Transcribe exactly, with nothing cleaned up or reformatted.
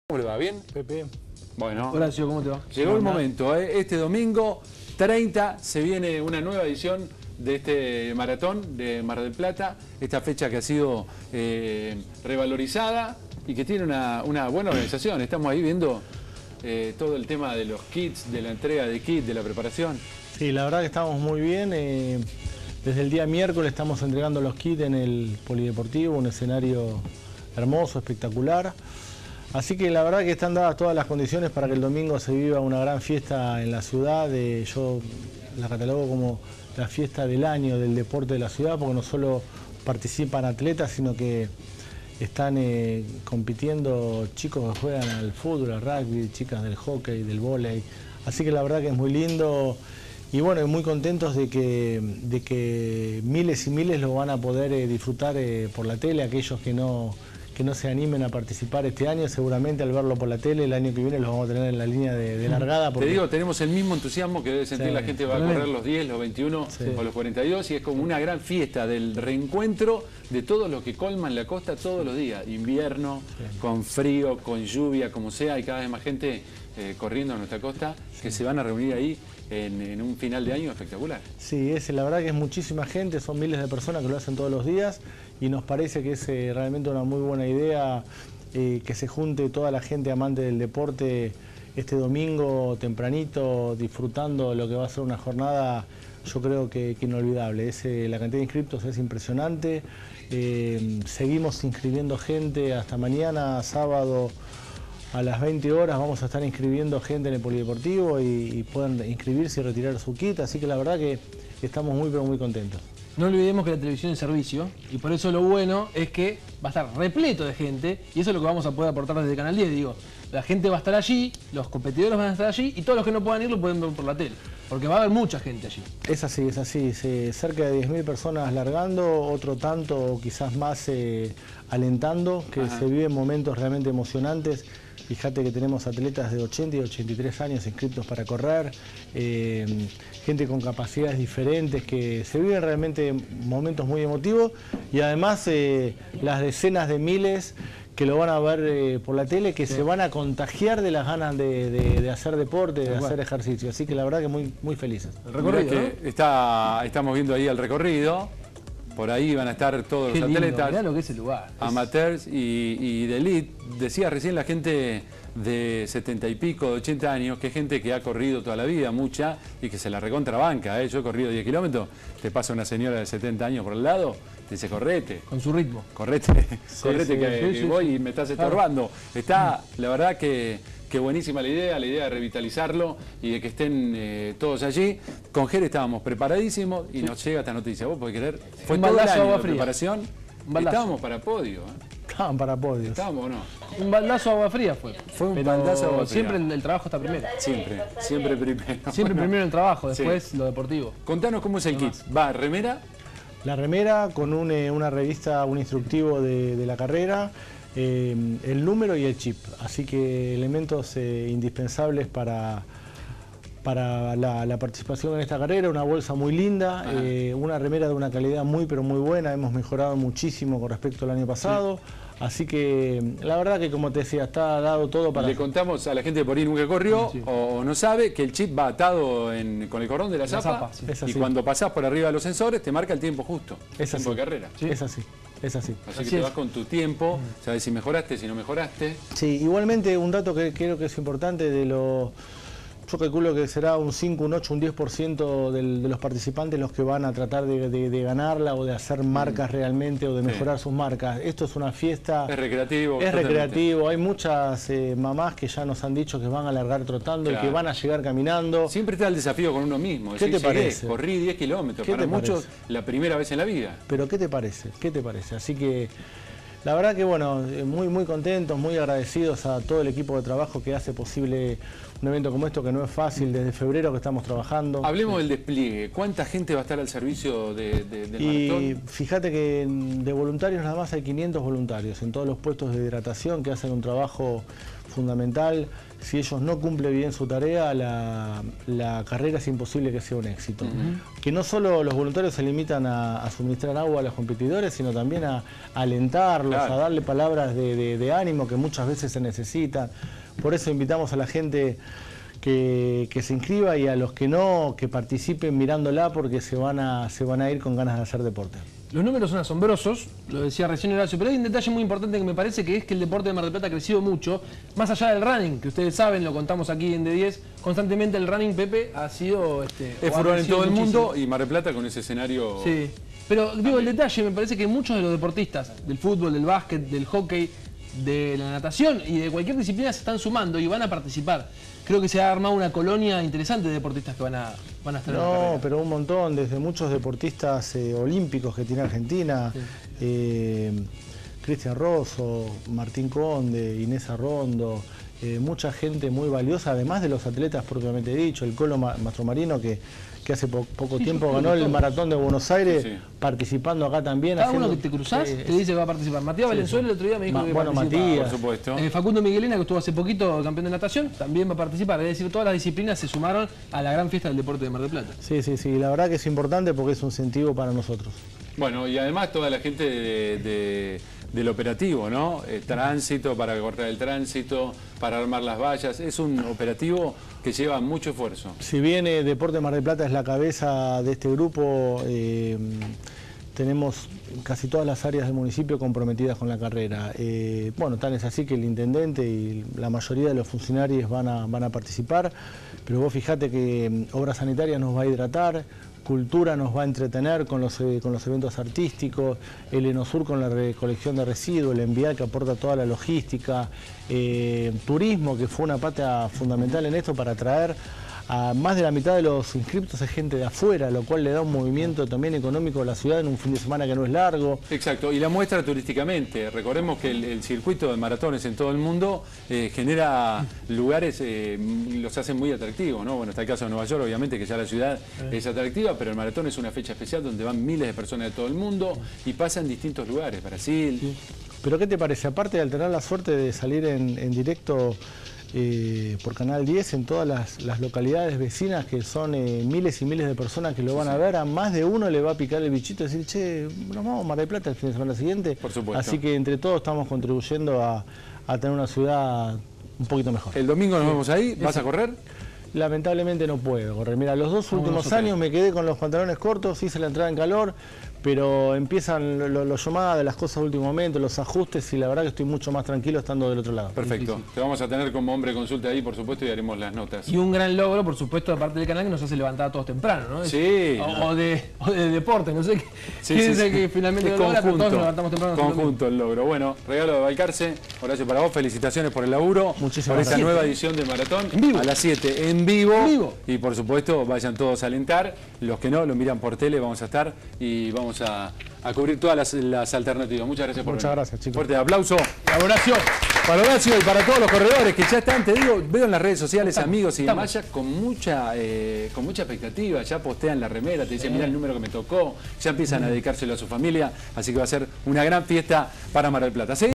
¿Cómo le va? ¿Bien? Pepe. Bueno. Horacio, ¿cómo te va? Llegó el momento, ¿eh? Este domingo treinta se viene una nueva edición de este maratón de Mar del Plata, esta fecha que ha sido eh, revalorizada y que tiene una, una buena organización. Estamos ahí viendo eh, todo el tema de los kits, de la entrega de kits, de la preparación. Sí, la verdad que estamos muy bien. Eh, desde el día miércoles estamos entregando los kits en el Polideportivo, un escenario hermoso, espectacular. Así que la verdad que están dadas todas las condiciones para que el domingo se viva una gran fiesta en la ciudad. Eh, yo la catalogo como la fiesta del año del deporte de la ciudad, porque no solo participan atletas, sino que están eh, compitiendo chicos que juegan al fútbol, al rugby, chicas del hockey, del vóley. Así que la verdad que es muy lindo y bueno, muy contentos de que, de que miles y miles lo van a poder eh, disfrutar eh, por la tele. Aquellos que no... que no se animen a participar este año, seguramente al verlo por la tele, el año que viene los vamos a tener en la línea de, de largada. Porque... Te digo, tenemos el mismo entusiasmo que debe sentir sí, la gente, va a correr los diez, los veintiuno sí. o los cuarenta y dos, y es como una gran fiesta del reencuentro de todos los que colman la costa todos los días, invierno, sí. con frío, con lluvia, como sea, hay cada vez más gente eh, corriendo a nuestra costa, sí. que se van a reunir ahí en, en un final de año espectacular. Sí, es, la verdad que es muchísima gente, son miles de personas que lo hacen todos los días, y nos parece que es eh, realmente una muy buena idea eh, que se junte toda la gente amante del deporte este domingo tempranito, disfrutando lo que va a ser una jornada, yo creo que, que inolvidable. Es, eh, la cantidad de inscriptos es impresionante, eh, seguimos inscribiendo gente hasta mañana, sábado, a las veinte horas vamos a estar inscribiendo gente en el Polideportivo y, y pueden inscribirse y retirar su kit, así que la verdad que estamos muy pero muy contentos. No olvidemos que la televisión es servicio y por eso lo bueno es que va a estar repleto de gente y eso es lo que vamos a poder aportar desde Canal diez. Digo, la gente va a estar allí, los competidores van a estar allí y todos los que no puedan ir lo pueden ver por la tele, porque va a haber mucha gente allí. Es así, es así. Se, cerca de diez mil personas largando, otro tanto o quizás más eh, alentando, que Ajá. se viven momentos realmente emocionantes. Fíjate que tenemos atletas de ochenta y ochenta y tres años inscritos para correr, eh, gente con capacidades diferentes, que se viven realmente momentos muy emotivos y además eh, las decenas de miles que lo van a ver eh, por la tele, que sí. se van a contagiar de las ganas de, de, de hacer deporte, de hacer ejercicio. Así que la verdad que muy, muy felices. El recorrido, que ¿no? está, estamos viendo ahí el recorrido. Por ahí van a estar todos Qué los lindo, atletas, mirá lo que es el lugar. amateurs y, y de elite. Decía recién la gente de setenta y pico, de ochenta años, que es gente que ha corrido toda la vida, mucha, y que se la recontrabanca. ¿eh? Yo he corrido diez kilómetros, te pasa una señora de setenta años por el lado, te dice correte. Con su ritmo. Correte, sí, correte sí, que, sí, que sí, voy sí. y me estás estorbando. Está, la verdad que... Qué buenísima la idea, la idea de revitalizarlo y de que estén eh, todos allí. Con Jere estábamos preparadísimos y sí. nos llega esta noticia. ¿Vos podés creer? Fue todo el año de preparación. Estábamos para podio. ¿eh? Estaban para podio. ¿Estábamos o no? Un baldazo a agua fría fue. Fue un baldazo a agua fría. Siempre el, el trabajo está primero. Siempre, siempre primero. Siempre bueno. primero el trabajo, después sí. lo deportivo. Contanos cómo es el kit. ¿Va remera? La remera con un, eh, una revista, un instructivo de, de la carrera. Eh, el número y el chip, así que elementos eh, indispensables para, para la, la participación en esta carrera. Una bolsa muy linda, eh, una remera de una calidad muy pero muy buena, hemos mejorado muchísimo con respecto al año pasado, sí. así que la verdad que como te decía, está dado todo para... Le contamos a la gente por ahí nunca corrió sí. o no sabe que el chip va atado en, con el cordón de la, la zapa, zapa sí. y cuando pasás por arriba de los sensores te marca el tiempo justo, es el tiempo así. de carrera. Sí. Es así. Es así. Así, así que te es. vas con tu tiempo, sabes si mejoraste, si no mejoraste. Sí, igualmente un dato que creo que es importante de lo... Yo calculo que será un cinco, un ocho, un diez por ciento del, de los participantes los que van a tratar de, de, de ganarla o de hacer marcas mm. realmente o de mejorar sí. sus marcas. Esto es una fiesta... Es recreativo. Es totalmente. recreativo. Hay muchas eh, mamás que ya nos han dicho que van a largar trotando claro. y que van a llegar caminando. Siempre está el desafío con uno mismo. ¿Qué te parece? Corrí diez kilómetros. Para muchos la primera vez en la vida. Pero ¿qué te parece? ¿Qué te parece? Así que... La verdad que bueno, muy muy contentos, muy agradecidos a todo el equipo de trabajo que hace posible un evento como esto, que no es fácil, desde febrero que estamos trabajando. Hablemos del despliegue, ¿cuánta gente va a estar al servicio de, de, del y maratón? Y fíjate que de voluntarios nada más hay quinientos voluntarios en todos los puestos de hidratación que hacen un trabajo fundamental. Si ellos no cumplen bien su tarea, la, la carrera es imposible que sea un éxito. Uh-huh. Que no solo los voluntarios se limitan a, a suministrar agua a los competidores, sino también a, a alentarlos, claro. a darle palabras de, de, de ánimo que muchas veces se necesitan. Por eso invitamos a la gente que, que se inscriba y a los que no, que participen mirándola, porque se van a, se van a ir con ganas de hacer deporte. Los números son asombrosos, lo decía recién Horacio, pero hay un detalle muy importante que me parece, que es que el deporte de Mar del Plata ha crecido mucho, más allá del running, que ustedes saben, lo contamos aquí en D diez, constantemente el running, Pepe, ha sido... Este, es furor en todo el mundo, y Mar del Plata con ese escenario... Sí, pero digo, el detalle, me parece que muchos de los deportistas del fútbol, del básquet, del hockey, de la natación y de cualquier disciplina se están sumando y van a participar. Creo que se ha armado una colonia interesante de deportistas que van a, van a estar no, en la carrera. No, pero un montón, desde muchos deportistas eh, olímpicos que tiene Argentina, sí. eh, Cristian Rosso, Martín Conde, Inés Arrondo, eh, mucha gente muy valiosa, además de los atletas propiamente dicho, el Colo Mastromarino que, que hace po poco sí, tiempo ganó el Maratón de Buenos Aires, sí, sí. participando acá también. Cada haciendo, uno que te cruzás eh, te dice que va a participar. Matías sí, Valenzuela sí. el otro día me dijo Ma, que bueno, participa. Matías, por supuesto. Eh, Facundo Miguelina, que estuvo hace poquito campeón de natación, también va a participar. Es decir, todas las disciplinas se sumaron a la gran fiesta del deporte de Mar del Plata. Sí, sí, sí. La verdad que es importante porque es un incentivo para nosotros. Bueno, y además toda la gente de, de, del operativo, ¿no? El tránsito, para cortar el tránsito, para armar las vallas. Es un operativo que lleva mucho esfuerzo. Si bien eh, Deporte Mar del Plata es la cabeza de este grupo, eh, tenemos casi todas las áreas del municipio comprometidas con la carrera. Eh, bueno, tal es así que el intendente y la mayoría de los funcionarios van a, van a participar, pero vos fijate que eh, Obra Sanitaria nos va a hidratar, Cultura nos va a entretener con los, eh, con los eventos artísticos, el Enosur con la recolección de residuos, el Envial que aporta toda la logística, eh, Turismo que fue una pata fundamental en esto para atraer a más de la mitad de los inscriptos es gente de afuera, lo cual le da un movimiento también económico a la ciudad en un fin de semana que no es largo. Exacto, y la muestra turísticamente. Recordemos que el, el circuito de maratones en todo el mundo eh, genera lugares, eh, los hacen muy atractivos, ¿no? Bueno, está el caso de Nueva York, obviamente, que ya la ciudad eh. es atractiva, pero el maratón es una fecha especial donde van miles de personas de todo el mundo y pasan distintos lugares, Brasil. Sí. Pero ¿qué te parece? Aparte de tener la suerte de salir en, en directo Eh, por Canal diez en todas las, las localidades vecinas, que son eh, miles y miles de personas que lo van sí, a ver, a más de uno le va a picar el bichito y decir, che, nos vamos a Mar del Plata el fin de semana siguiente. Por supuesto. Así que entre todos estamos contribuyendo a, a tener una ciudad un poquito mejor. ¿El domingo nos vemos ahí? ¿Vas a correr? Lamentablemente no puedo correr. Mira, los dos últimos años me quedé con los pantalones cortos, hice la entrada en calor, pero empiezan los lo, lo llamadas de las cosas de último momento, los ajustes, y la verdad que estoy mucho más tranquilo estando del otro lado. Perfecto. Sí, sí. Te vamos a tener como hombre consulta ahí, por supuesto, y haremos las notas. Y un gran logro, por supuesto, de parte del canal, que nos hace levantar a todos temprano, ¿no? Sí. O, no. o, de, o de deporte, no sé qué. Sí, quién sí, es sí. que finalmente es lo logra, conjunto, pero todos nos levantamos temprano. Conjunto el logro. Bueno, regalo de Balcarce. Horacio, para vos, felicitaciones por el laburo. Muchísimas por esta gracias. nueva edición de Maratón. En vivo. A las siete, en vivo. En vivo. Y por supuesto, vayan todos a alentar. Los que no, lo miran por tele, vamos a estar y vamos a, a cubrir todas las, las alternativas. Muchas gracias por Muchas venir. gracias, chicos. Fuerte aplauso. Colaboración. Para Horacio y para todos los corredores que ya están, te digo, veo en las redes sociales, estamos, amigos y estamos. demás, ya con mucha, eh, con mucha expectativa, ya postean la remera, te dicen, mira el número que me tocó, ya empiezan a dedicárselo a su familia, así que va a ser una gran fiesta para Mar del Plata. ¿Sí?